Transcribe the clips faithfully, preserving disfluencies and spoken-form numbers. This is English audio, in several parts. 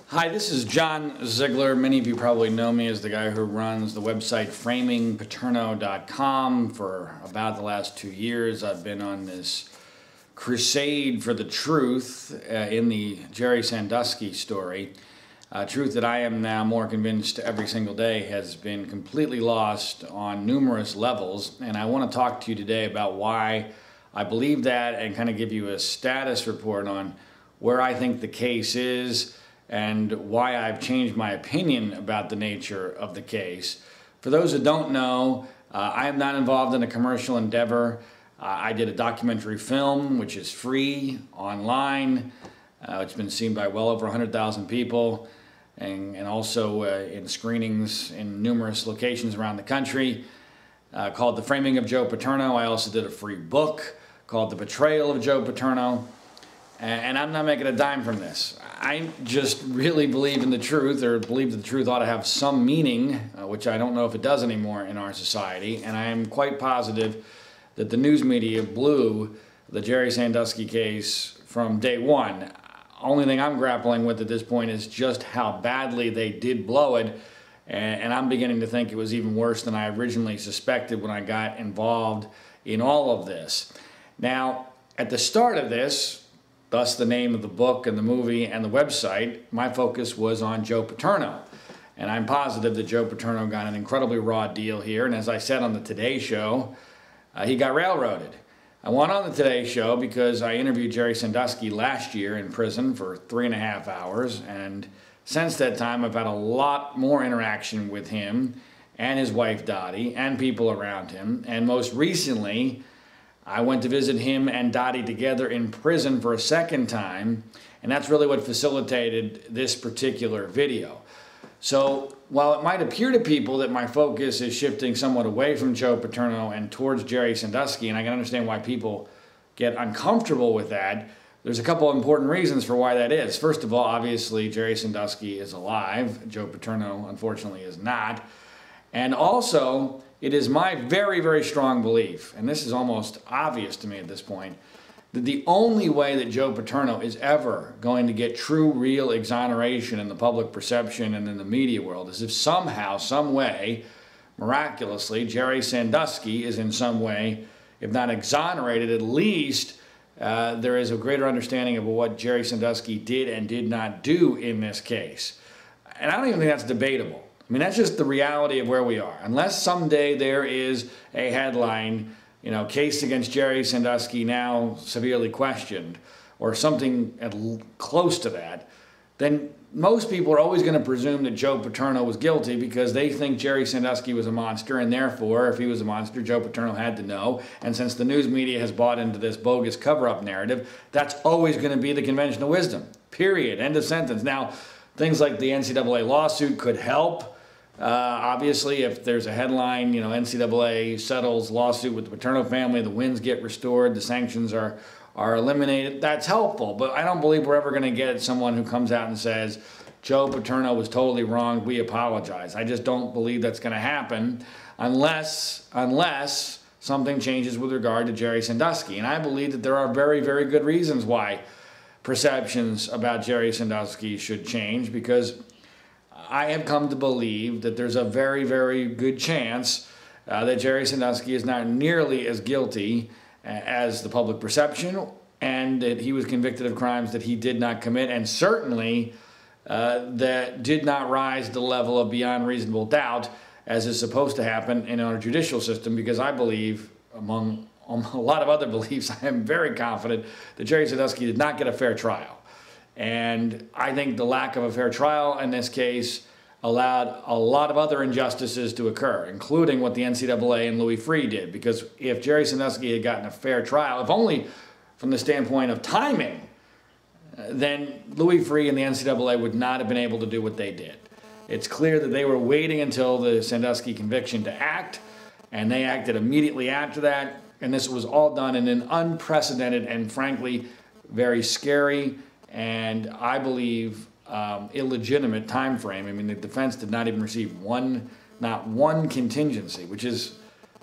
Hi, this is John Ziegler. Many of you probably know me as the guy who runs the website framing paterno dot com. For about the last two years, I've been on this crusade for the truth uh, in the Jerry Sandusky story. Uh, truth that I am now more convinced every single day has been completely lost on numerous levels. And I want to talk to you today about why I believe that and kind of give you a status report on where I think the case is and why I've changed my opinion about the nature of the case. For those who don't know, uh, I am not involved in a commercial endeavor. Uh, I did a documentary film, which is free online. Uh, it's been seen by well over one hundred thousand people, and, and also uh, in screenings in numerous locations around the country, uh, called The Framing of Joe Paterno. I also did a free book called The Betrayal of Joe Paterno. And I'm not making a dime from this. I just really believe in the truth, or believe that the truth ought to have some meaning, uh, which I don't know if it does anymore in our society. And I am quite positive that the news media blew the Jerry Sandusky case from day one. Only thing I'm grappling with at this point is just how badly they did blow it. And, and I'm beginning to think it was even worse than I originally suspected when I got involved in all of this. Now, at the start of this, thus the name of the book and the movie and the website, my focus was on Joe Paterno. And I'm positive that Joe Paterno got an incredibly raw deal here. And as I said on the Today Show, uh, he got railroaded. I went on the Today Show because I interviewed Jerry Sandusky last year in prison for three and a half hours. And since that time, I've had a lot more interaction with him and his wife Dottie and people around him. And most recently, I went to visit him and Dottie together in prison for a second time, and that's really what facilitated this particular video. So while it might appear to people that my focus is shifting somewhat away from Joe Paterno and towards Jerry Sandusky, and I can understand why people get uncomfortable with that, there's a couple of important reasons for why that is. First of all, obviously, Jerry Sandusky is alive. Joe Paterno, unfortunately, is not. And also, it is my very, very strong belief, and this is almost obvious to me at this point, that the only way that Joe Paterno is ever going to get true, real exoneration in the public perception and in the media world is if somehow, some way, miraculously, Jerry Sandusky is in some way, if not exonerated, at least uh, there is a greater understanding of what Jerry Sandusky did and did not do in this case. And I don't even think that's debatable. I mean, that's just the reality of where we are. Unless someday there is a headline, you know, case against Jerry Sandusky now severely questioned, or something at close to that, then most people are always going to presume that Joe Paterno was guilty because they think Jerry Sandusky was a monster, and therefore, if he was a monster, Joe Paterno had to know. And since the news media has bought into this bogus cover-up narrative, that's always going to be the conventional wisdom. Period. End of sentence. Now, things like the N C double A lawsuit could help. Uh, obviously, if there's a headline, you know, N C double A settles lawsuit with the Paterno family, the wins get restored, the sanctions are, are eliminated, that's helpful. But I don't believe we're ever going to get someone who comes out and says, Joe Paterno was totally wrong, we apologize. I just don't believe that's going to happen unless, unless something changes with regard to Jerry Sandusky. And I believe that there are very, very good reasons why perceptions about Jerry Sandusky should change, because I have come to believe that there's a very, very good chance uh, that Jerry Sandusky is not nearly as guilty as the public perception, and that he was convicted of crimes that he did not commit, and certainly uh, that did not rise to the level of beyond reasonable doubt, as is supposed to happen in our judicial system, because I believe, among um, a lot of other beliefs, I am very confident that Jerry Sandusky did not get a fair trial. And I think the lack of a fair trial in this case allowed a lot of other injustices to occur, including what the N C double A and Louis Freeh did. Because if Jerry Sandusky had gotten a fair trial, if only from the standpoint of timing, then Louis Freeh and the N C double A would not have been able to do what they did. It's clear that they were waiting until the Sandusky conviction to act, and they acted immediately after that. And this was all done in an unprecedented and frankly very scary and I believe um, illegitimate time frame. I mean, the defense did not even receive one, not one contingency, which is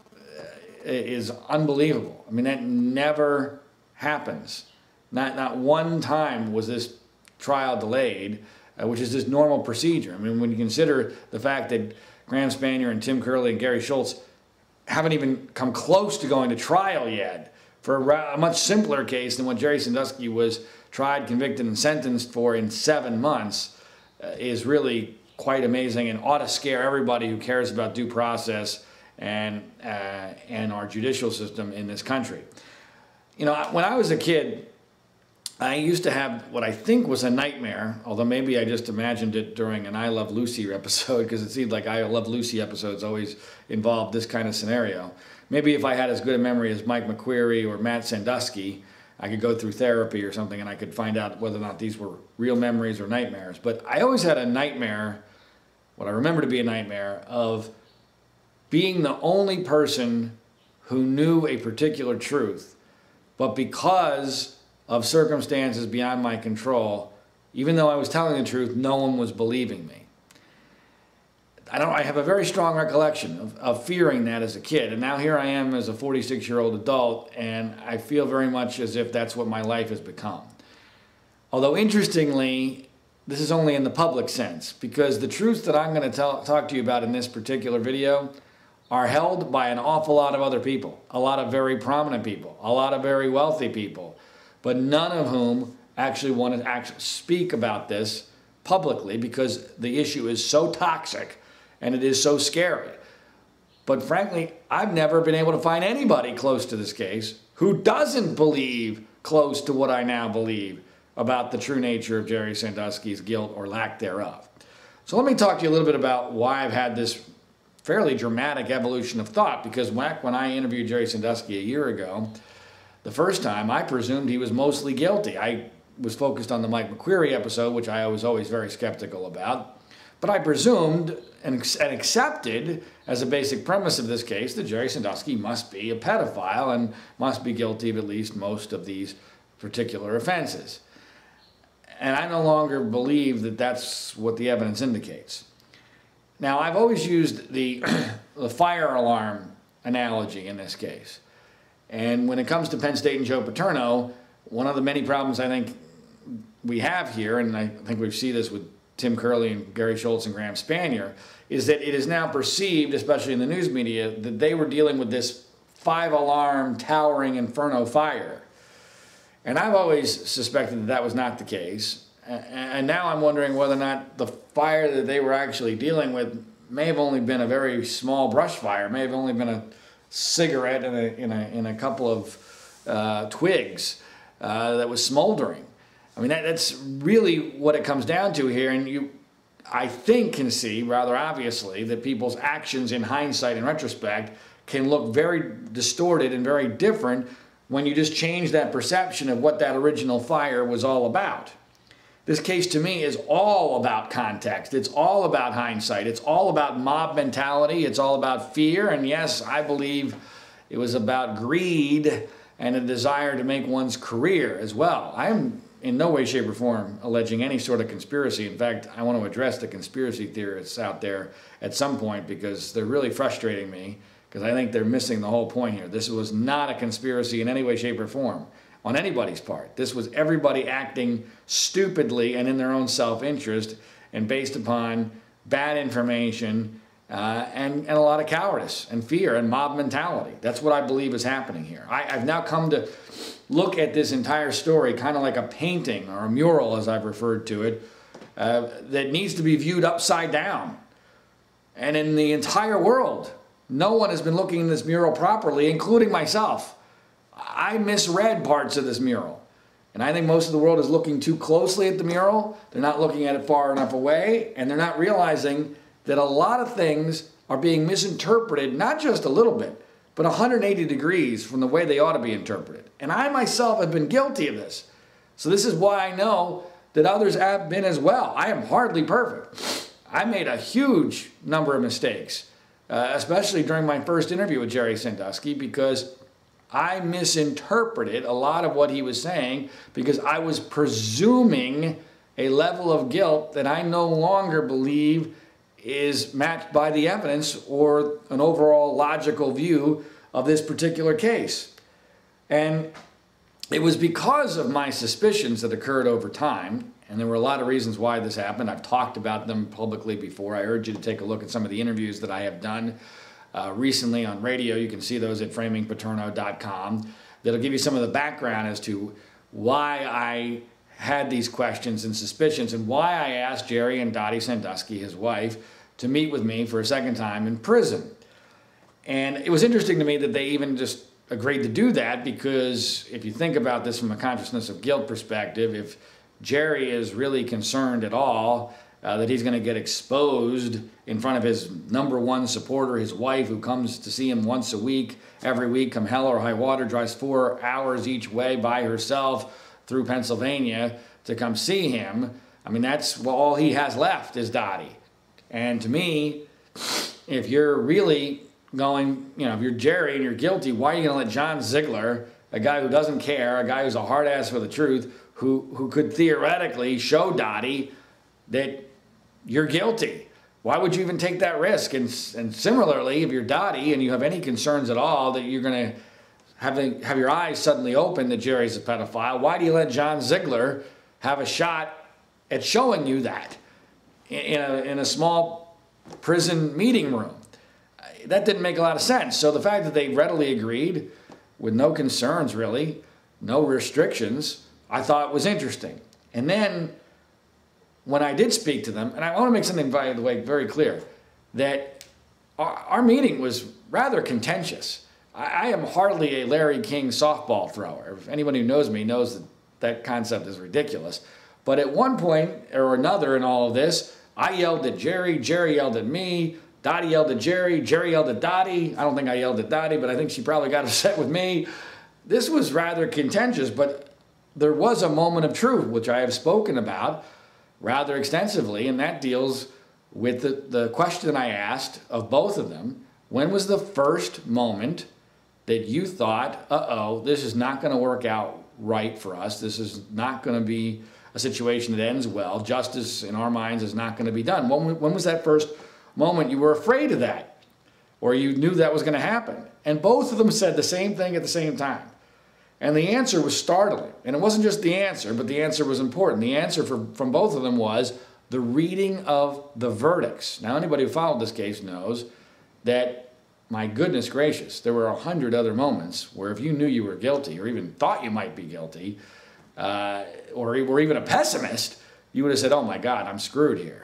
is unbelievable. I mean, that never happens. Not not one time was this trial delayed uh, which is this normal procedure. I mean, when you consider the fact that Graham Spanier and Tim Curley and Gary Schultz haven't even come close to going to trial yet for a, a much simpler case than what Jerry Sandusky was tried, convicted, and sentenced for in seven months, uh, is really quite amazing and ought to scare everybody who cares about due process and, uh, and our judicial system in this country. You know, when I was a kid, I used to have what I think was a nightmare, although maybe I just imagined it during an I Love Lucy episode, because it seemed like I Love Lucy episodes always involved this kind of scenario. Maybe if I had as good a memory as Mike McQuarrie or Matt Sandusky, I could go through therapy or something and I could find out whether or not these were real memories or nightmares. But I always had a nightmare, what I remember to be a nightmare, of being the only person who knew a particular truth, but because of circumstances beyond my control, even though I was telling the truth, no one was believing me. I don't. I have a very strong recollection of, of fearing that as a kid, and now here I am as a forty-six-year-old adult, and I feel very much as if that's what my life has become. Although interestingly, this is only in the public sense, because the truths that I'm going to tell, talk to you about in this particular video are held by an awful lot of other people, a lot of very prominent people, a lot of very wealthy people, but none of whom actually want to actually speak about this publicly because the issue is so toxic and it is so scary. But frankly, I've never been able to find anybody close to this case who doesn't believe close to what I now believe about the true nature of Jerry Sandusky's guilt or lack thereof. So let me talk to you a little bit about why I've had this fairly dramatic evolution of thought, because back when I interviewed Jerry Sandusky a year ago, the first time, I presumed he was mostly guilty. I was focused on the Mike McQuarrie episode, which I was always very skeptical about. But I presumed and, and accepted as a basic premise of this case that Jerry Sandusky must be a pedophile and must be guilty of at least most of these particular offenses. And I no longer believe that that's what the evidence indicates. Now, I've always used the, the fire alarm analogy in this case. And when it comes to Penn State and Joe Paterno, one of the many problems I think we have here, and I think we see this with Tim Curley and Gary Schultz and Graham Spanier, is that it is now perceived, especially in the news media, that they were dealing with this five-alarm towering inferno fire. And I've always suspected that that was not the case. And now I'm wondering whether or not the fire that they were actually dealing with may have only been a very small brush fire, may have only been a cigarette in a, in a, in a couple of uh, twigs uh, that was smoldering. I mean, that, that's really what it comes down to here. And you, I think, can see rather obviously that people's actions in hindsight and retrospect can look very distorted and very different when you just change that perception of what that original fire was all about. This case to me is all about context. It's all about hindsight. It's all about mob mentality. It's all about fear. And yes, I believe it was about greed and a desire to make one's career as well. I am in no way, shape, or form alleging any sort of conspiracy. In fact, I want to address the conspiracy theorists out there at some point because they're really frustrating me, because I think they're missing the whole point here. This was not a conspiracy in any way, shape, or form on anybody's part. This was everybody acting stupidly and in their own self-interest and based upon bad information uh, and, and a lot of cowardice and fear and mob mentality. That's what I believe is happening here. I, I've now come to look at this entire story kind of like a painting or a mural, as I've referred to it, uh, that needs to be viewed upside down. And in the entire world, no one has been looking at this mural properly, including myself. I misread parts of this mural. And I think most of the world is looking too closely at the mural. They're not looking at it far enough away, and they're not realizing that a lot of things are being misinterpreted, not just a little bit, but one hundred eighty degrees from the way they ought to be interpreted. And I myself have been guilty of this. So this is why I know that others have been as well. I am hardly perfect. I made a huge number of mistakes, uh, especially during my first interview with Jerry Sandusky, because I misinterpreted a lot of what he was saying because I was presuming a level of guilt that I no longer believe is matched by the evidence or an overall logical view of this particular case. And it was because of my suspicions that occurred over time And there were a lot of reasons why this happened. I've talked about them publicly before. I urge you to take a look at some of the interviews that I have done uh, recently on radio. You can see those at framing paterno dot com. That'll give you some of the background as to why I had these questions and suspicions and why I asked Jerry and Dottie Sandusky, his wife, to meet with me for a second time in prison. And it was interesting to me that they even just agreed to do that, because if you think about this from a consciousness of guilt perspective, if Jerry is really concerned at all uh, that he's going to get exposed in front of his number one supporter, his wife, who comes to see him once a week, every week, come hell or high water, drives four hours each way by herself through Pennsylvania to come see him. I mean, that's well, all he has left is Dottie. And to me, if you're really going, you know, if you're Jerry and you're guilty, why are you going to let John Ziegler, a guy who doesn't care, a guy who's a hard ass for the truth, who, who could theoretically show Dottie that you're guilty? Why would you even take that risk? And, and similarly, if you're Dottie and you have any concerns at all that you're going to have, have your eyes suddenly open that Jerry's a pedophile, why do you let John Ziegler have a shot at showing you that in a, in a small prison meeting room? That didn't make a lot of sense. So the fact that they readily agreed with no concerns, really, no restrictions, I thought was interesting. And then when I did speak to them, and I want to make something, by the way, very clear, that our, our meeting was rather contentious. I, I am hardly a Larry King softball thrower. If anyone who knows me knows that that concept is ridiculous. But at one point or another in all of this, I yelled at Jerry, Jerry yelled at me, Dottie yelled at Jerry, Jerry yelled at Dottie. I don't think I yelled at Dottie, but I think she probably got upset with me. This was rather contentious, but there was a moment of truth, which I have spoken about rather extensively, and that deals with the, the question I asked of both of them. When was the first moment that you thought, uh-oh, this is not going to work out right for us. This is not going to be a situation that ends well. Justice, in our minds, is not going to be done. When, when was that first moment you were afraid of that, or you knew that was going to happen? And both of them said the same thing at the same time. And the answer was startling. And it wasn't just the answer, but the answer was important. The answer for, from both of them was the reading of the verdicts. Now, anybody who followed this case knows that, my goodness gracious, there were a hundred other moments where if you knew you were guilty, or even thought you might be guilty, uh, or were even a pessimist, you would have said, oh my God, I'm screwed here.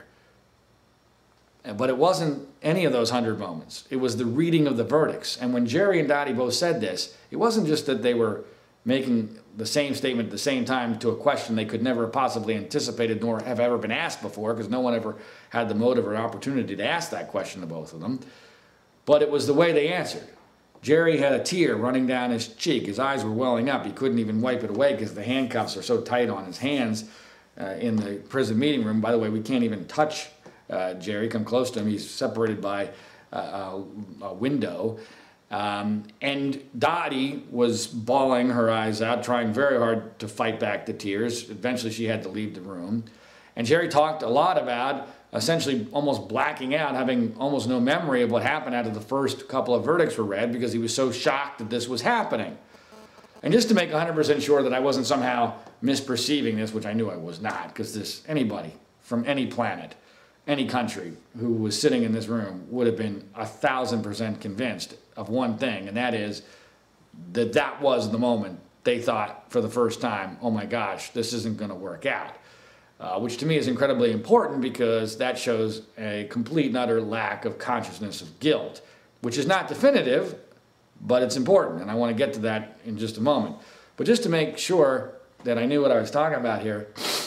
But it wasn't any of those hundred moments. It was the reading of the verdicts. And when Jerry and Dottie both said this, it wasn't just that they were making the same statement at the same time to a question they could never have possibly anticipated nor have ever been asked before, because no one ever had the motive or opportunity to ask that question to both of them. But it was the way they answered. Jerry had a tear running down his cheek. His eyes were welling up. He couldn't even wipe it away because the handcuffs are so tight on his hands uh, in the prison meeting room. By the way, we can't even touch Uh, Jerry, come close to him. He's separated by uh, a, a window. Um, and Dottie was bawling her eyes out, trying very hard to fight back the tears. Eventually, she had to leave the room. And Jerry talked a lot about essentially almost blacking out, having almost no memory of what happened after the first couple of verdicts were read, because he was so shocked that this was happening. And just to make one hundred percent sure that I wasn't somehow misperceiving this, which I knew I was not, because this anybody from any planet, any country who was sitting in this room would have been a thousand percent convinced of one thing, and that is that that was the moment they thought for the first time, oh my gosh, this isn't going to work out. Uh, which to me is incredibly important, because that shows a complete and utter lack of consciousness of guilt, which is not definitive, but it's important, and I want to get to that in just a moment. But just to make sure that I knew what I was talking about here,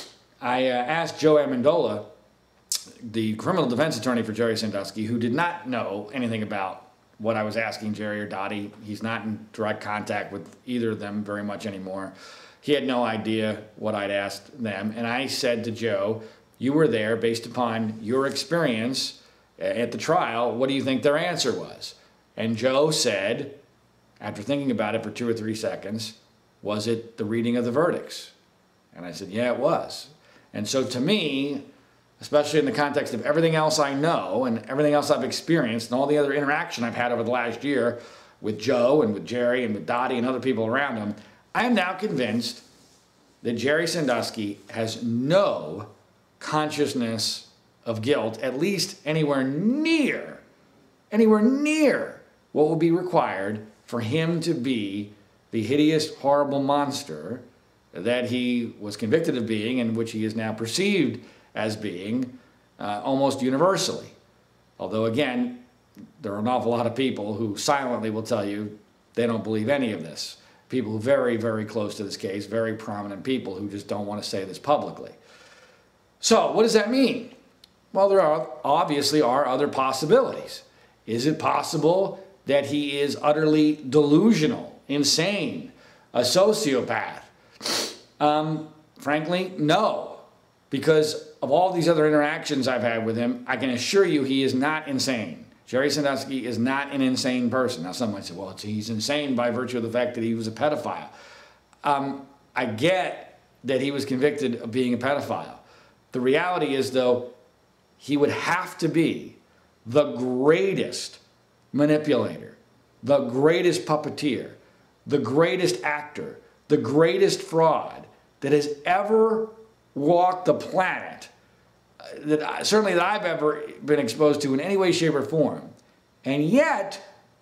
I uh, asked Joe Amendola, the criminal defense attorney for Jerry Sandusky, who did not know anything about what I was asking Jerry or Dottie. He's not in direct contact with either of them very much anymore. He had no idea what I'd asked them. And I said to Joe, you were there, based upon your experience at the trial, what do you think their answer was? And Joe said, after thinking about it for two or three seconds, was it the reading of the verdicts? And I said, yeah, it was. And so to me, especially in the context of everything else I know and everything else I've experienced and all the other interaction I've had over the last year with Joe and with Jerry and with Dottie and other people around him, I am now convinced that Jerry Sandusky has no consciousness of guilt, at least anywhere near, anywhere near what would be required for him to be the hideous, horrible monster that he was convicted of being and which he is now perceived as being uh, almost universally. Although, again, there are an awful lot of people who silently will tell you they don't believe any of this. People very, very close to this case, very prominent people who just don't want to say this publicly. So, what does that mean? Well, there are obviously are other possibilities. Is it possible that he is utterly delusional, insane, a sociopath? Um, frankly, no. Because of all these other interactions I've had with him, I can assure you he is not insane. Jerry Sandusky is not an insane person. Now, some might say, well, it's, he's insane by virtue of the fact that he was a pedophile. Um, I get that he was convicted of being a pedophile. The reality is, though, he would have to be the greatest manipulator, the greatest puppeteer, the greatest actor, the greatest fraud that has ever walked the planet, that I, certainly that I've ever been exposed to in any way, shape, or form. And yet,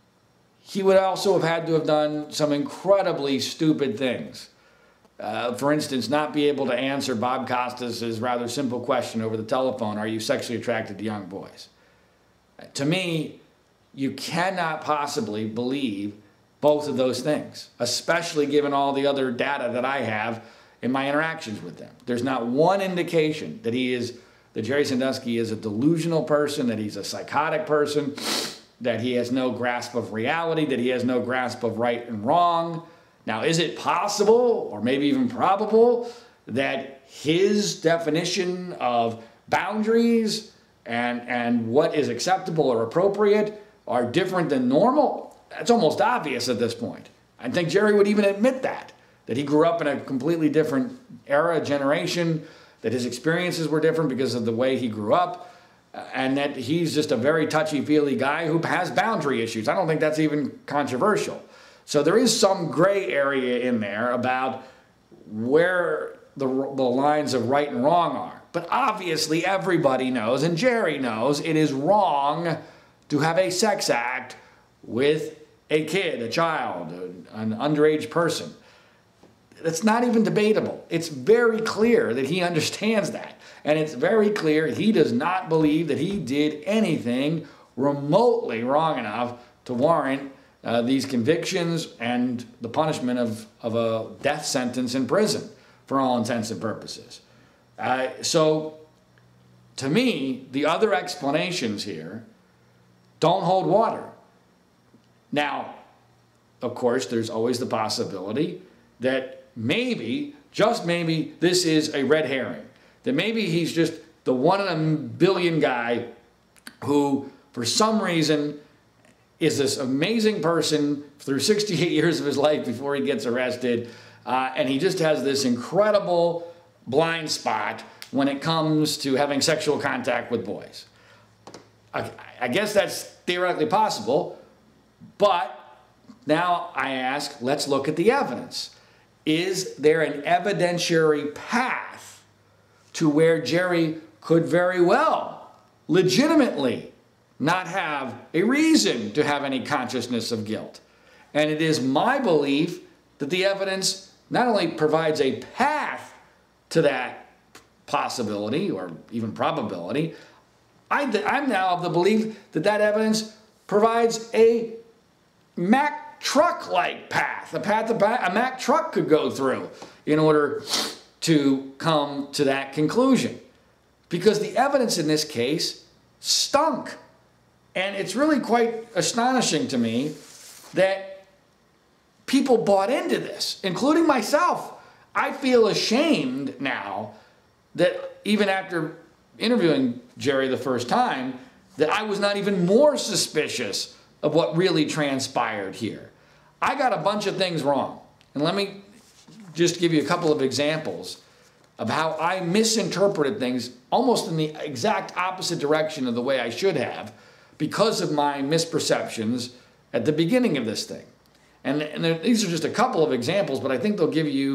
he would also have had to have done some incredibly stupid things. Uh, for instance, not be able to answer Bob Costas's rather simple question over the telephone, are you sexually attracted to young boys? Uh, to me, you cannot possibly believe both of those things, especially given all the other data that I have in my interactions with them. There's not one indication that he is, that Jerry Sandusky is a delusional person, that he's a psychotic person, that he has no grasp of reality, that he has no grasp of right and wrong. Now, is it possible, or maybe even probable, that his definition of boundaries and, and what is acceptable or appropriate are different than normal? That's almost obvious at this point. I think Jerry would even admit that, that he grew up in a completely different era, generation, that his experiences were different because of the way he grew up, and that he's just a very touchy-feely guy who has boundary issues. I don't think that's even controversial. So there is some gray area in there about where the, the lines of right and wrong are. But obviously everybody knows, and Jerry knows, it is wrong to have a sex act with a kid, a child, an underage person. That's not even debatable. It's very clear that he understands that. And it's very clear he does not believe that he did anything remotely wrong enough to warrant Uh, these convictions and the punishment of, of a death sentence in prison for all intents and purposes. Uh, so, to me, the other explanations here don't hold water. Now, of course, there's always the possibility that maybe, just maybe, this is a red herring. That maybe he's just the one in a billion guy who, for some reason, is this amazing person through sixty-eight years of his life before he gets arrested, uh, and he just has this incredible blind spot when it comes to having sexual contact with boys. I, I guess that's theoretically possible, but now I ask, let's look at the evidence. Is there an evidentiary path to where Jerry could very well, legitimately, not have a reason to have any consciousness of guilt? And it is my belief that the evidence not only provides a path to that possibility or even probability, I, I'm now of the belief that that evidence provides a Mack truck-like path, a path a Mack truck could go through in order to come to that conclusion. Because the evidence in this case stunk. And it's really quite astonishing to me that people bought into this, including myself. I feel ashamed now that even after interviewing Jerry the first time, that I was not even more suspicious of what really transpired here. I got a bunch of things wrong. And let me just give you a couple of examples of how I misinterpreted things almost in the exact opposite direction of the way I should have, because of my misperceptions at the beginning of this thing. And, and these are just a couple of examples, but I think they'll give you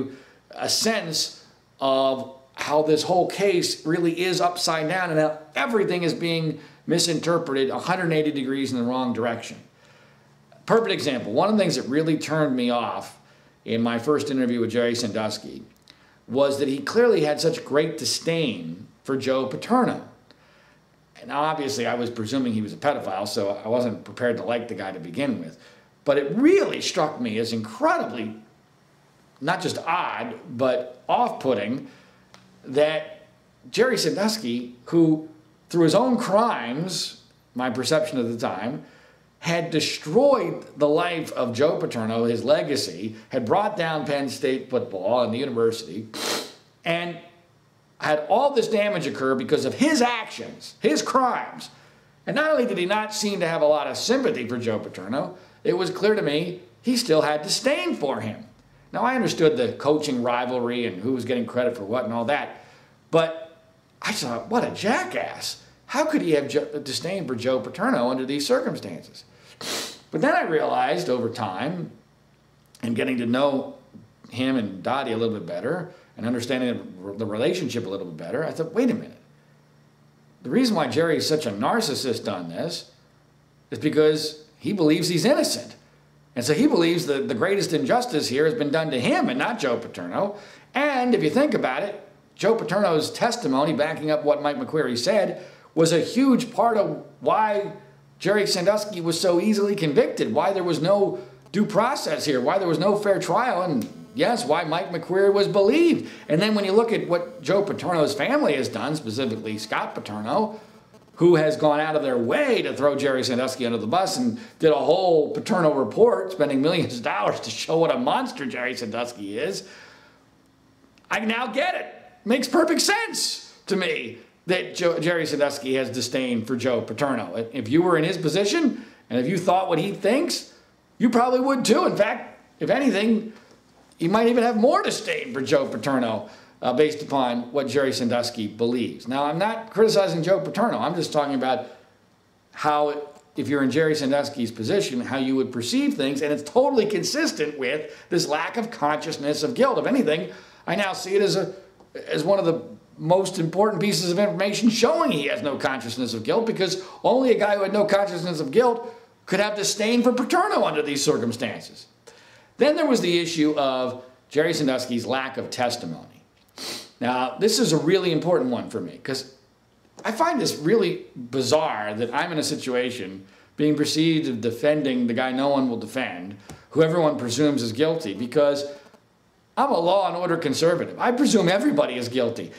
a sense of how this whole case really is upside down and how everything is being misinterpreted one hundred eighty degrees in the wrong direction. Perfect example. One of the things that really turned me off in my first interview with Jerry Sandusky was that he clearly had such great disdain for Joe Paterno. And obviously I was presuming he was a pedophile, so I wasn't prepared to like the guy to begin with. But it really struck me as incredibly, not just odd, but off-putting that Jerry Sandusky, who through his own crimes, my perception at the time, had destroyed the life of Joe Paterno, his legacy, had brought down Penn State football and the university, and had all this damage occur because of his actions, his crimes. And not only did he not seem to have a lot of sympathy for Joe Paterno, it was clear to me he still had disdain for him. Now, I understood the coaching rivalry and who was getting credit for what and all that, but I thought, what a jackass. How could he have disdain for Joe Paterno under these circumstances? But then I realized over time, and getting to know him and Dottie a little bit better, and understanding the relationship a little bit better, I thought, wait a minute. The reason why Jerry is such a narcissist on this is because he believes he's innocent. And so he believes that the greatest injustice here has been done to him and not Joe Paterno. And if you think about it, Joe Paterno's testimony backing up what Mike McQueary said was a huge part of why Jerry Sandusky was so easily convicted, why there was no due process here, why there was no fair trial, and yes, why Mike McQueary was believed. And then when you look at what Joe Paterno's family has done, specifically Scott Paterno, who has gone out of their way to throw Jerry Sandusky under the bus and did a whole Paterno report, spending millions of dollars to show what a monster Jerry Sandusky is, I now get it. Makes perfect sense to me that Joe, Jerry Sandusky has disdain for Joe Paterno. If you were in his position, and if you thought what he thinks, you probably would too. In fact, if anything, you might even have more disdain for Joe Paterno uh, based upon what Jerry Sandusky believes. Now, I'm not criticizing Joe Paterno. I'm just talking about how, if you're in Jerry Sandusky's position, how you would perceive things, and it's totally consistent with this lack of consciousness of guilt. If anything, I now see it as, a, as one of the most important pieces of information showing he has no consciousness of guilt, because only a guy who had no consciousness of guilt could have disdain for Paterno under these circumstances. Then there was the issue of Jerry Sandusky's lack of testimony. Now, this is a really important one for me, because I find this really bizarre that I'm in a situation being perceived of defending the guy no one will defend, who everyone presumes is guilty, because I'm a law and order conservative. I presume everybody is guilty.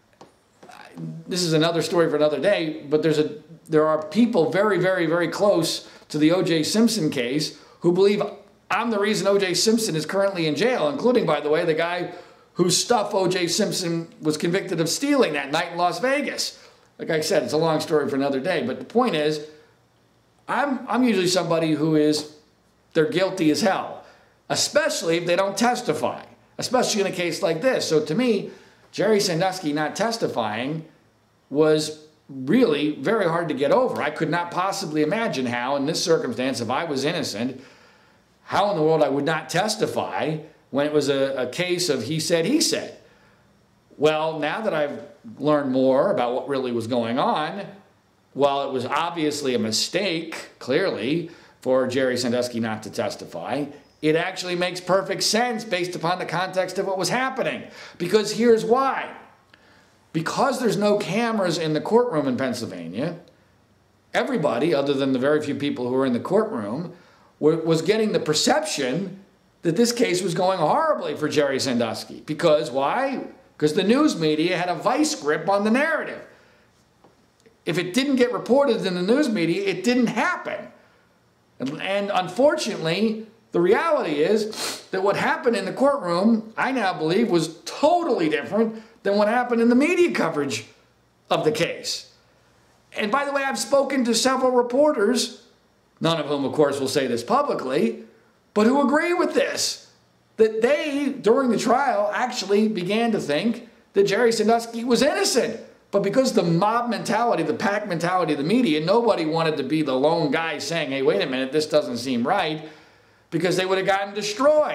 This is another story for another day, but there's a, there are people very, very, very close to the O J Simpson case who believe I'm the reason O J Simpson is currently in jail, including, by the way, the guy whose stuff O J Simpson was convicted of stealing that night in Las Vegas. Like I said, it's a long story for another day, but the point is, I'm, I'm usually somebody who is, they're guilty as hell, especially if they don't testify, especially in a case like this. So to me, Jerry Sandusky not testifying was really very hard to get over. I could not possibly imagine how, in this circumstance, if I was innocent, how in the world I would not testify when it was a, a case of he said, he said. Well, now that I've learned more about what really was going on, while it was obviously a mistake, clearly, for Jerry Sandusky not to testify, it actually makes perfect sense based upon the context of what was happening. Because here's why. Because there's no cameras in the courtroom in Pennsylvania, everybody, other than the very few people who were in the courtroom, was getting the perception that this case was going horribly for Jerry Sandusky. Because why? Because the news media had a vice grip on the narrative. If it didn't get reported in the news media, it didn't happen. And, and unfortunately, the reality is that what happened in the courtroom, I now believe, was totally different than what happened in the media coverage of the case. And by the way, I've spoken to several reporters, none of whom, of course, will say this publicly, but who agree with this, that they, during the trial, actually began to think that Jerry Sandusky was innocent. But because the mob mentality, the pack mentality of the media, nobody wanted to be the lone guy saying, hey, wait a minute, this doesn't seem right, because they would have gotten destroyed.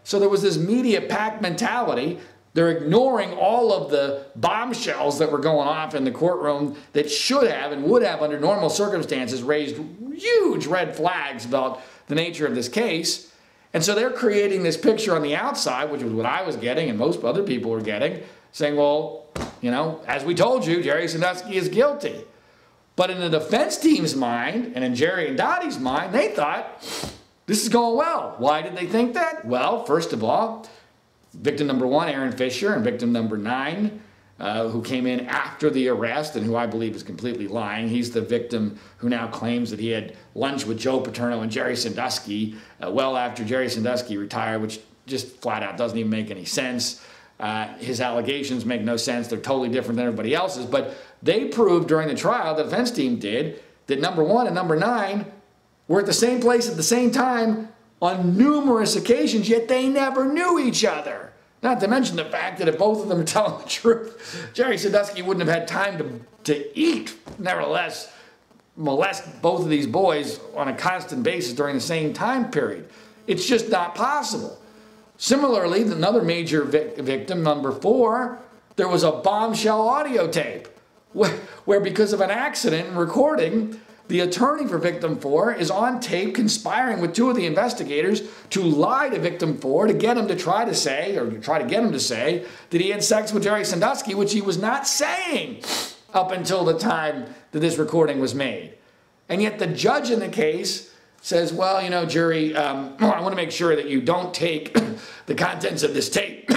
So there was this media pack mentality. They're ignoring all of the bombshells that were going off in the courtroom that should have and would have under normal circumstances raised huge red flags about the nature of this case. And so they're creating this picture on the outside, which was what I was getting and most other people were getting, saying, well, you know, as we told you, Jerry Sandusky is guilty. But in the defense team's mind, and in Jerry and Dottie's mind, they thought, this is going well. Why did they think that? Well, first of all, victim number one, Aaron Fisher, and victim number nine, uh, who came in after the arrest and who I believe is completely lying. He's the victim who now claims that he had lunch with Joe Paterno and Jerry Sandusky uh, well after Jerry Sandusky retired, which just flat out doesn't even make any sense. Uh, his allegations make no sense. They're totally different than everybody else's. But they proved during the trial, the defense team did, that number one and number nine were at the same place at the same time on numerous occasions, yet they never knew each other. Not to mention the fact that if both of them are telling the truth, Jerry Sandusky wouldn't have had time to, to eat, nevertheless, molest both of these boys on a constant basis during the same time period. It's just not possible. Similarly, another major vic victim, number four, there was a bombshell audio tape where, where because of an accident in recording, the attorney for victim four is on tape conspiring with two of the investigators to lie to victim four to get him to try to say, or to try to get him to say, that he had sex with Jerry Sandusky, which he was not saying up until the time that this recording was made. And yet the judge in the case says, well, you know, jury, um, I want to make sure that you don't take the contents of this tape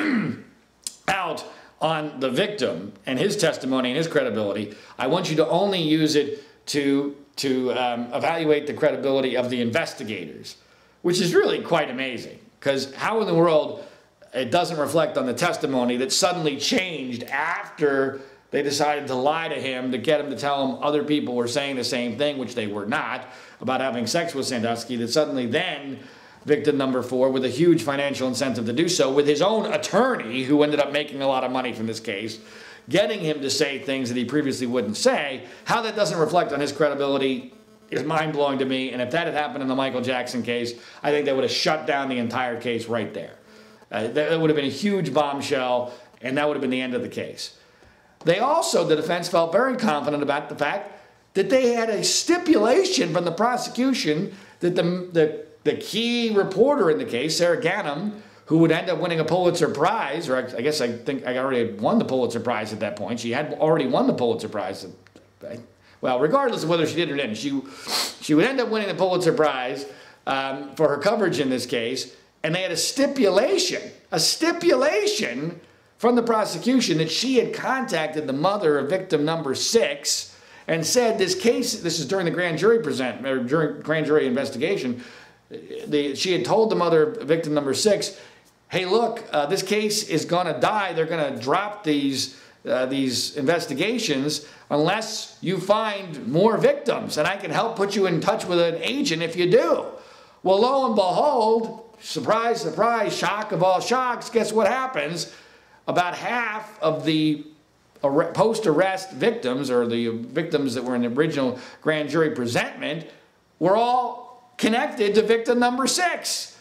out on the victim and his testimony and his credibility. I want you to only use it to to um, evaluate the credibility of the investigators, which is really quite amazing, because how in the world it doesn't reflect on the testimony that suddenly changed after they decided to lie to him to get him to tell him other people were saying the same thing, which they were not, about having sex with Sandusky, that suddenly then victim number four, with a huge financial incentive to do so, with his own attorney, who ended up making a lot of money from this case, getting him to say things that he previously wouldn't say. How that doesn't reflect on his credibility is mind-blowing to me. And if that had happened in the Michael Jackson case, I think that would have shut down the entire case right there. Uh, that would have been a huge bombshell, and that would have been the end of the case. They also, the defense felt very confident about the fact that they had a stipulation from the prosecution that the, the, the key reporter in the case, Sarah Ganem, who would end up winning a Pulitzer Prize, or I, I guess I think I already had won the Pulitzer Prize at that point. She had already won the Pulitzer Prize. Well, regardless of whether she did or didn't, she, she would end up winning the Pulitzer Prize um, for her coverage in this case. And they had a stipulation, a stipulation from the prosecution that she had contacted the mother of victim number six and said this case, this is during the grand jury present, or during grand jury investigation, the, she had told the mother of victim number six, hey, look, uh, this case is going to die. They're going to drop these, uh, these investigations unless you find more victims, and I can help put you in touch with an agent if you do. Well, lo and behold, surprise, surprise, shock of all shocks, guess what happens? About half of the post-arrest victims, or the victims that were in the original grand jury presentment, were all connected to victim number six.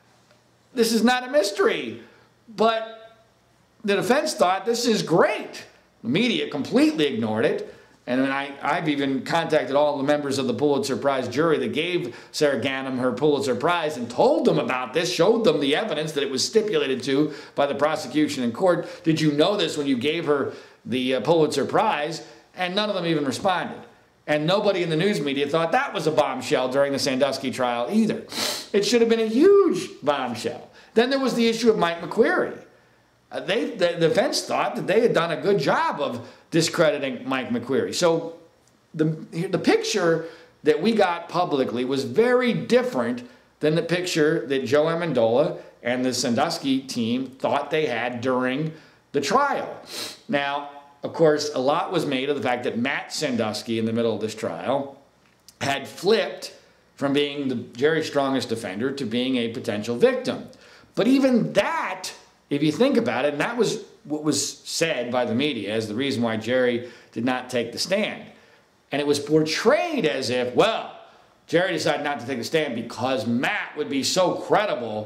This is not a mystery, but the defense thought this is great. The media completely ignored it, and I, I've even contacted all the members of the Pulitzer Prize jury that gave Sarah Ganem her Pulitzer Prize and told them about this, showed them the evidence that it was stipulated to by the prosecution in court. Did you know this when you gave her the uh, Pulitzer Prize? And none of them even responded. And nobody in the news media thought that was a bombshell during the Sandusky trial either. It should have been a huge bombshell. Then there was the issue of Mike McQueary. Uh, they, the defense thought that they had done a good job of discrediting Mike McQueary. So the, the picture that we got publicly was very different than the picture that Joe Amendola and the Sandusky team thought they had during the trial. Now, of course, a lot was made of the fact that Matt Sandusky, in the middle of this trial, had flipped from being the Jerry's strongest defender to being a potential victim. But even that, if you think about it, and that was what was said by the media as the reason why Jerry did not take the stand. And it was portrayed as if, well, Jerry decided not to take the stand because Matt would be so credible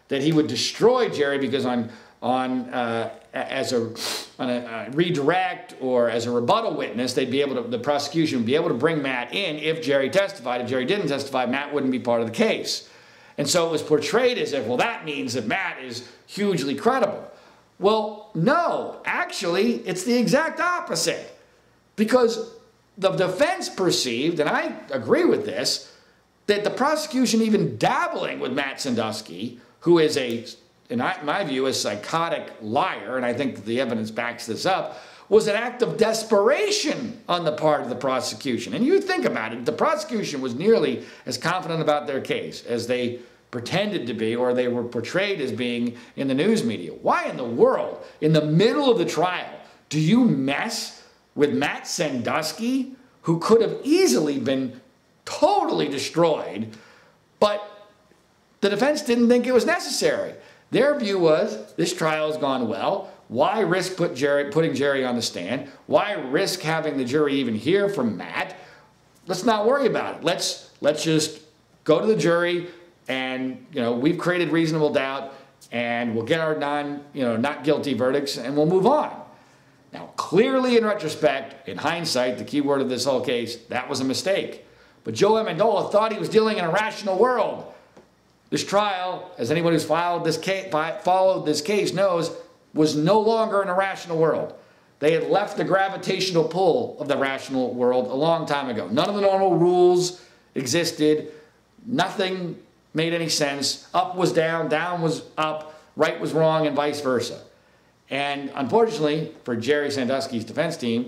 that he would destroy Jerry because on on uh, as a on a, a redirect or as a rebuttal witness, they'd be able to the prosecution would be able to bring Matt in if Jerry testified. If Jerry didn't testify, Matt wouldn't be part of the case. And so it was portrayed as if, well, that means that Matt is hugely credible. Well, no, actually, it's the exact opposite. Because the defense perceived, and I agree with this, that the prosecution even dabbling with Matt Sandusky, who is a, in my view, a psychotic liar, and I think the evidence backs this up, was an act of desperation on the part of the prosecution. And you think about it, the prosecution was nearly as confident about their case as they pretended to be, or they were portrayed as being in the news media. Why in the world, in the middle of the trial, do you mess with Matt Sandusky, who could have easily been totally destroyed, but the defense didn't think it was necessary? Their view was, this trial has gone well. Why risk put Jerry, putting Jerry on the stand? Why risk having the jury even hear from Matt? Let's not worry about it. Let's, let's just go to the jury and, you know, we've created reasonable doubt and we'll get our non, you know, not guilty verdicts and we'll move on. Now, clearly in retrospect, in hindsight, the key word of this whole case, that was a mistake. But Joe Amendola thought he was dealing in a rational world. This trial, as anyone who's followed this case, followed this case knows, was no longer in a rational world. They had left the gravitational pull of the rational world a long time ago. None of the normal rules existed. Nothing made any sense. Up was down, down was up, right was wrong, and vice versa. And unfortunately for Jerry Sandusky's defense team,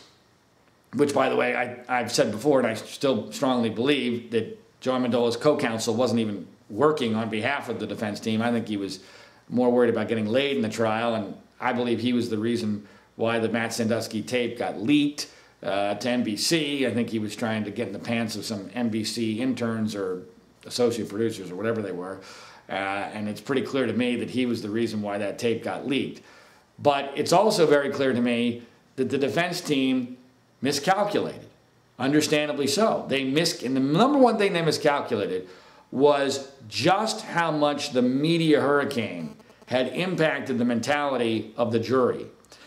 which, by the way, I, I've said before, and I still strongly believe that Joe Amendola's co-counsel wasn't even working on behalf of the defense team. I think he was more worried about getting laid in the trial, and I believe he was the reason why the Matt Sandusky tape got leaked uh, to N B C. I think he was trying to get in the pants of some N B C interns or associate producers or whatever they were, uh, and it's pretty clear to me that he was the reason why that tape got leaked. But it's also very clear to me that the defense team miscalculated, understandably so. They mis- and the number one thing they miscalculated was just how much the media hurricane had impacted the mentality of the jury.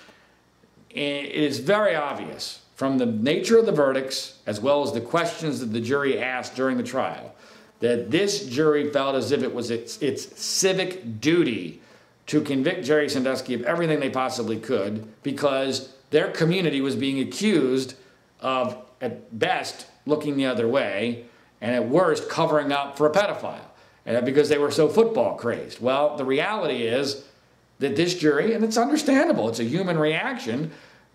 It is very obvious from the nature of the verdicts, as well as the questions that the jury asked during the trial, that this jury felt as if it was its, its civic duty to convict Jerry Sandusky of everything they possibly could, because their community was being accused of, at best, looking the other way, and at worst, covering up for a pedophile, and because they were so football crazed. Well, the reality is that this jury, and it's understandable, it's a human reaction,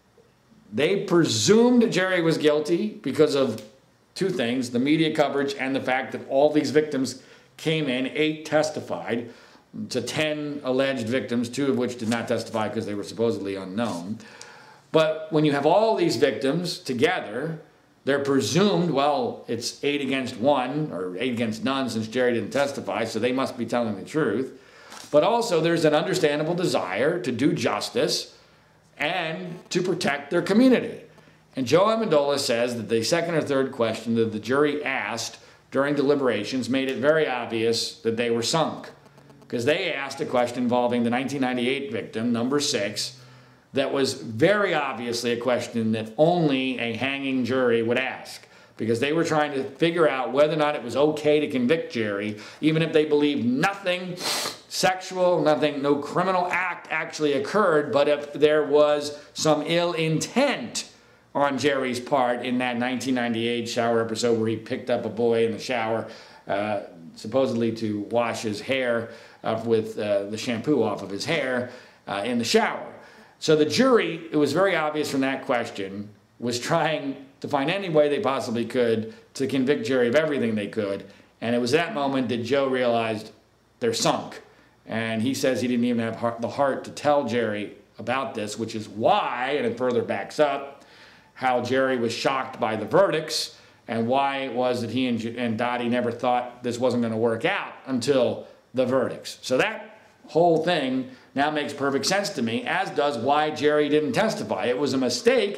they presumed Jerry was guilty because of two things: the media coverage and the fact that all these victims came in, eight testified, to ten alleged victims, two of which did not testify because they were supposedly unknown. But when you have all these victims together, they're presumed, well, it's eight against one, or eight against none since Jerry didn't testify, so they must be telling the truth. But also there's an understandable desire to do justice and to protect their community. And Joe Amendola says that the second or third question that the jury asked during deliberations made it very obvious that they were sunk. Because they asked a question involving the nineteen ninety-eight victim, number six, that was very obviously a question that only a hanging jury would ask, because they were trying to figure out whether or not it was okay to convict Jerry, even if they believed nothing sexual, nothing, no criminal act actually occurred, but if there was some ill intent on Jerry's part in that nineteen ninety-eight shower episode where he picked up a boy in the shower, uh, supposedly to wash his hair uh, with uh, the shampoo off of his hair uh, in the shower. So the jury, it was very obvious from that question, was trying to find any way they possibly could to convict Jerry of everything they could. And it was that moment that Joe realized they're sunk. And he says he didn't even have heart, the heart to tell Jerry about this, which is why, and it further backs up, how Jerry was shocked by the verdicts and why it was that he and, and Dottie never thought this wasn't going to work out until the verdicts. So that whole thing now makes perfect sense to me, as does why Jerry didn't testify. It was a mistake,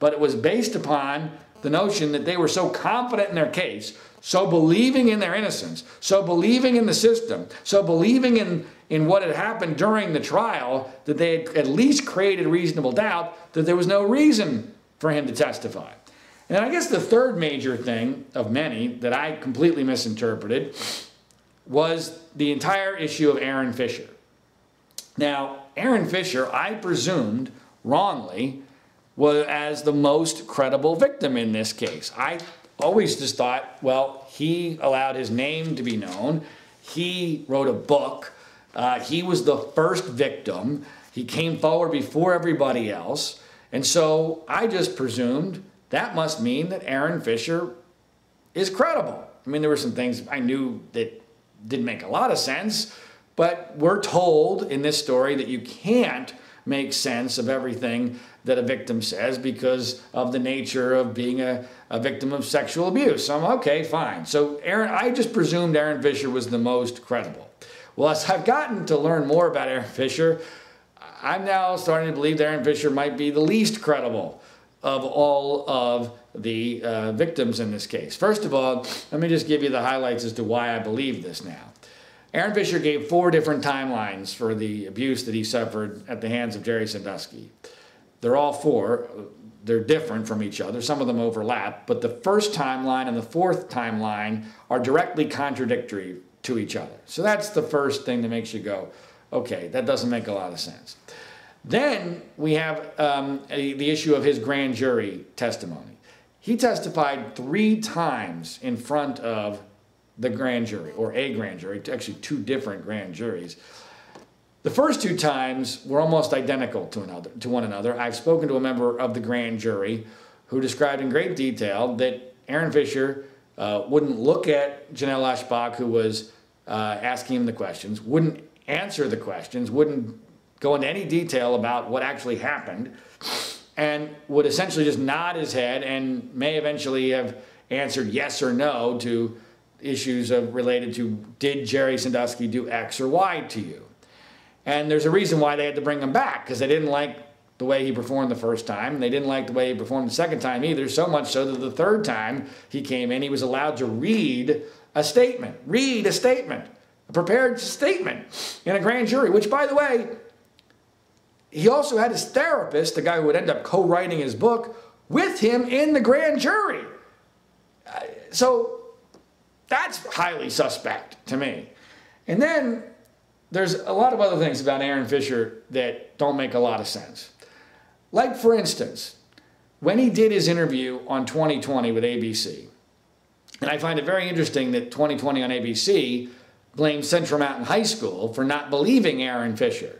but it was based upon the notion that they were so confident in their case, so believing in their innocence, so believing in the system, so believing in, in what had happened during the trial, that they had at least created reasonable doubt that there was no reason for him to testify. And I guess the third major thing of many that I completely misinterpreted was the entire issue of Aaron Fisher. Now, Aaron Fisher, I presumed wrongly, was as the most credible victim in this case. I always just thought, well, he allowed his name to be known. He wrote a book. Uh, he was the first victim. He came forward before everybody else. And so I just presumed that must mean that Aaron Fisher is credible. I mean, there were some things I knew that didn't make a lot of sense, but we're told in this story that you can't make sense of everything that a victim says because of the nature of being a, a victim of sexual abuse. So I'm okay, fine. So Aaron, I just presumed Aaron Fisher was the most credible. Well, as I've gotten to learn more about Aaron Fisher, I'm now starting to believe that Aaron Fisher might be the least credible of all of the uh, victims in this case. First of all, let me just give you the highlights as to why I believe this now. Aaron Fisher gave four different timelines for the abuse that he suffered at the hands of Jerry Sandusky. They're all four. They're different from each other. Some of them overlap, but the first timeline and the fourth timeline are directly contradictory to each other. So that's the first thing that makes you go, okay, that doesn't make a lot of sense. Then we have um, a, the issue of his grand jury testimony. He testified three times in front of the grand jury, or a grand jury, actually two different grand juries. The first two times were almost identical to, another, to one another. I've spoken to a member of the grand jury who described in great detail that Aaron Fisher uh, wouldn't look at Janelle Ashbach, who was uh, asking him the questions, wouldn't answer the questions, wouldn't go into any detail about what actually happened, and would essentially just nod his head and may eventually have answered yes or no to issues of, related to, did Jerry Sandusky do X or Y to you? And there's a reason why they had to bring him back, because they didn't like the way he performed the first time. They didn't like the way he performed the second time either, so much so that the third time he came in, he was allowed to read a statement. Read a statement. A prepared statement in a grand jury, which, by the way, he also had his therapist, the guy who would end up co-writing his book, with him in the grand jury. Uh, so that's highly suspect to me. And then there's a lot of other things about Aaron Fisher that don't make a lot of sense. Like, for instance, when he did his interview on twenty twenty with A B C, and I find it very interesting that twenty twenty on A B C blamed Central Mountain High School for not believing Aaron Fisher.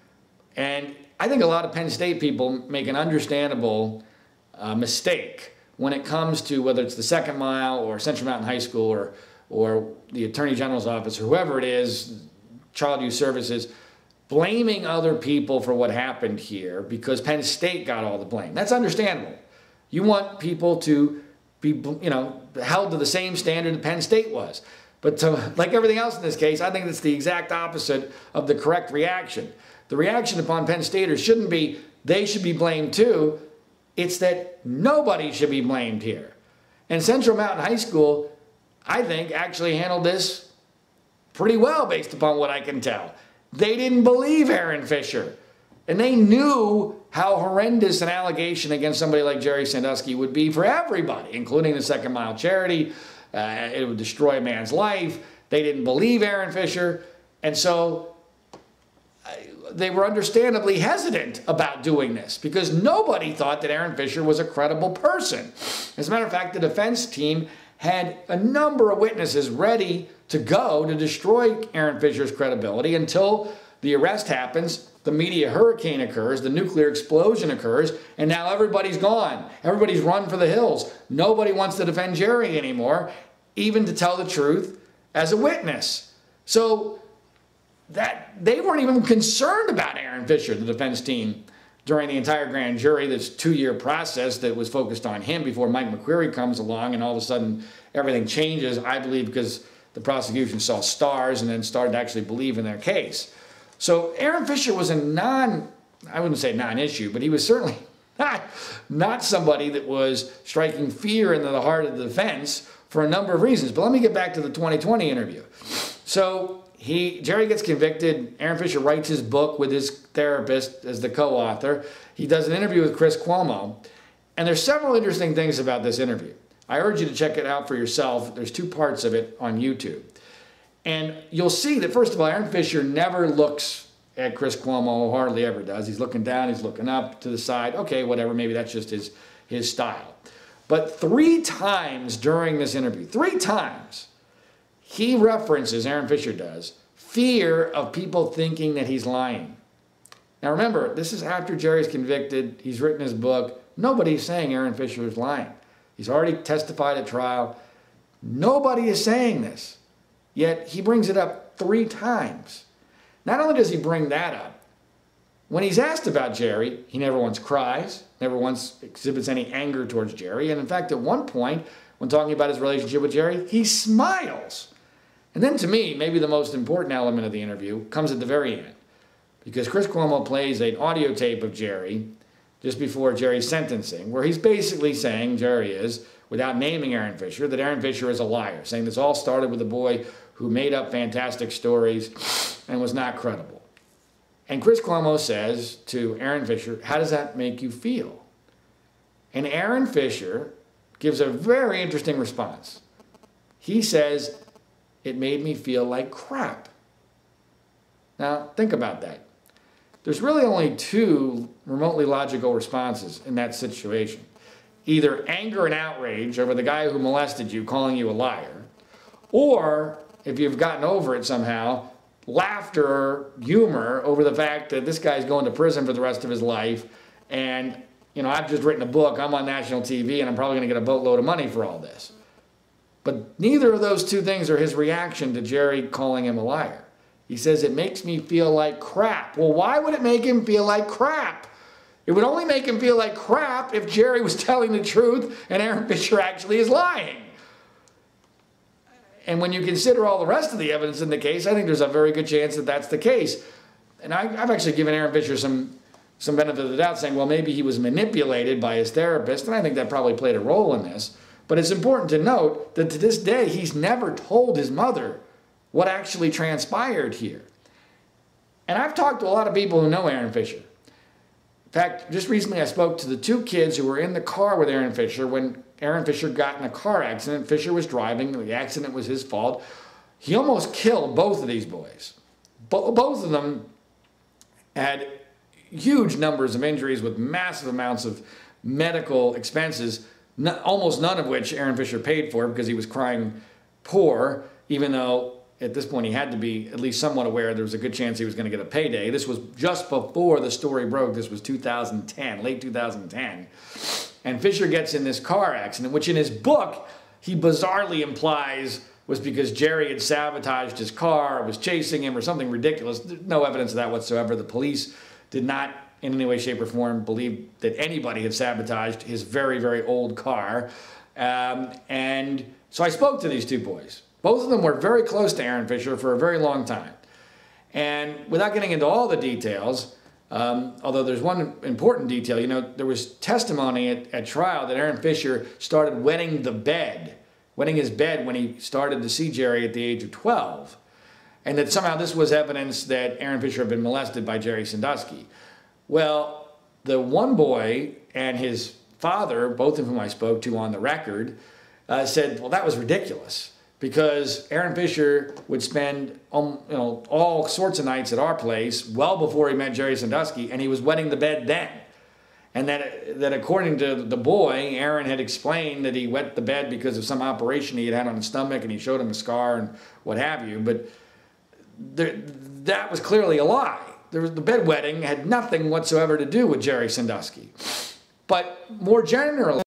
And I think a lot of Penn State people make an understandable uh, mistake when it comes to whether it's the Second Mile or Central Mountain High School or, or the Attorney General's office or whoever it is, Child Youth Services, blaming other people for what happened here because Penn State got all the blame. That's understandable. You want people to be, you know, held to the same standard that Penn State was. But to, like everything else in this case, I think it's the exact opposite of the correct reaction. The reaction upon Penn Staters shouldn't be they should be blamed too. It's that nobody should be blamed here. And Central Mountain High School, I think, actually handled this pretty well based upon what I can tell. They didn't believe Aaron Fisher. And they knew how horrendous an allegation against somebody like Jerry Sandusky would be for everybody, including the Second Mile Charity. Uh, it would destroy a man's life. They didn't believe Aaron Fisher. And so uh, they were understandably hesitant about doing this because nobody thought that Aaron Fisher was a credible person. As a matter of fact, the defense team had a number of witnesses ready to go to destroy Aaron Fisher's credibility until the arrest happens, the media hurricane occurs, the nuclear explosion occurs, and now everybody's gone. Everybody's run for the hills. Nobody wants to defend Jerry anymore, even to tell the truth as a witness. So that they weren't even concerned about Aaron Fisher, the defense team, during the entire grand jury, this two-year process that was focused on him before Mike McQueary comes along, and all of a sudden everything changes, I believe, because the prosecution saw stars and then started to actually believe in their case. So Aaron Fisher was a non, I wouldn't say non-issue, but he was certainly not somebody that was striking fear into the heart of the defense for a number of reasons. But let me get back to the twenty twenty interview. So he, Jerry gets convicted. Aaron Fisher writes his book with his therapist as the co-author. He does an interview with Chris Cuomo. And there's several interesting things about this interview. I urge you to check it out for yourself. There's two parts of it on YouTube. And you'll see that, first of all, Aaron Fisher never looks at Chris Cuomo, hardly ever does. He's looking down, he's looking up to the side. Okay, whatever, maybe that's just his, his style. But three times during this interview, three times, he references, Aaron Fisher does, fear of people thinking that he's lying. Now remember, this is after Jerry's convicted, he's written his book. Nobody's saying Aaron Fisher is lying. He's already testified at trial. Nobody is saying this. Yet he brings it up three times. Not only does he bring that up, when he's asked about Jerry, he never once cries, never once exhibits any anger towards Jerry. And in fact, at one point, when talking about his relationship with Jerry, he smiles. And then to me, maybe the most important element of the interview comes at the very end. Because Chris Cuomo plays an audio tape of Jerry just before Jerry's sentencing, where he's basically saying, Jerry is, without naming Aaron Fisher, that Aaron Fisher is a liar, saying this all started with a boy who made up fantastic stories and was not credible. And Chris Cuomo says to Aaron Fisher, how does that make you feel? And Aaron Fisher gives a very interesting response. He says, it made me feel like crap. Now, think about that. There's really only two remotely logical responses in that situation. Either anger and outrage over the guy who molested you calling you a liar, or, if you've gotten over it somehow, laughter or humor over the fact that this guy's going to prison for the rest of his life, and, you know, I've just written a book, I'm on national T V, and I'm probably going to get a boatload of money for all this. But neither of those two things are his reaction to Jerry calling him a liar. He says, it makes me feel like crap. Well, why would it make him feel like crap? It would only make him feel like crap if Jerry was telling the truth and Aaron Fisher actually is lying. And when you consider all the rest of the evidence in the case, I think there's a very good chance that that's the case. And I, I've actually given Aaron Fisher some, some benefit of the doubt, saying, well, maybe he was manipulated by his therapist, and I think that probably played a role in this. But it's important to note that to this day, he's never told his mother what actually transpired here. And I've talked to a lot of people who know Aaron Fisher. In fact, just recently I spoke to the two kids who were in the car with Aaron Fisher when Aaron Fisher got in a car accident. Fisher was driving. The accident was his fault. He almost killed both of these boys. Bo- both of them had huge numbers of injuries with massive amounts of medical expenses, no, almost none of which Aaron Fisher paid for because he was crying poor, even though at this point he had to be at least somewhat aware there was a good chance he was going to get a payday. This was just before the story broke. This was two thousand ten, late two thousand ten. And Fisher gets in this car accident, which in his book he bizarrely implies was because Jerry had sabotaged his car, or was chasing him, or something ridiculous. There's no evidence of that whatsoever. The police did not in any way, shape, or form believe that anybody had sabotaged his very, very old car. Um, and so I spoke to these two boys. Both of them were very close to Aaron Fisher for a very long time. And without getting into all the details, um, although there's one important detail, you know, there was testimony at, at trial that Aaron Fisher started wetting the bed, wetting his bed when he started to see Jerry at the age of twelve. And that somehow this was evidence that Aaron Fisher had been molested by Jerry Sandusky. Well, the one boy and his father, both of whom I spoke to on the record, uh, said, well, that was ridiculous. Because Aaron Fisher would spend um, you know, all sorts of nights at our place well before he met Jerry Sandusky, and he was wetting the bed then. And that, that according to the boy, Aaron had explained that he wet the bed because of some operation he had had on his stomach, and he showed him a scar and what have you. But there, that was clearly a lie. There was, the bedwetting had nothing whatsoever to do with Jerry Sandusky. But more generally,